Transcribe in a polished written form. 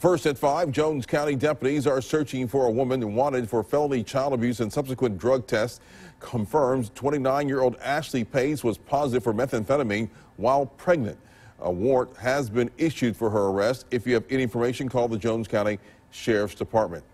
First at 5, Jones County deputies are searching for a woman wanted for felony child abuse, and subsequent drug tests confirms 29-year-old Ashley Pace was positive for methamphetamine while pregnant. A warrant has been issued for her arrest. If you have any information, call the Jones County Sheriff's Department.